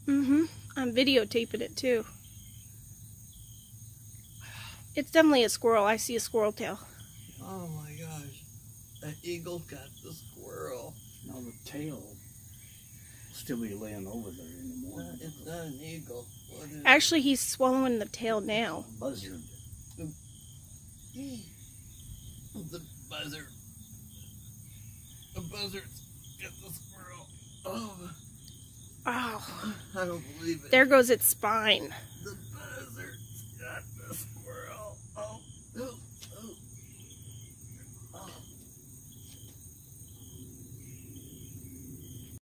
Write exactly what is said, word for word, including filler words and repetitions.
Mm-hmm. I'm videotaping it too. It's definitely a squirrel. I see a squirrel tail. Oh my gosh. That eagle got the squirrel. Now the tail will still be laying over there in the No, morning. it's not an eagle. What is Actually, he's swallowing the tail now. Buzzard. it? The buzzard. The buzzard got the squirrel. Oh, Oh, I don't believe it. there goes its spine.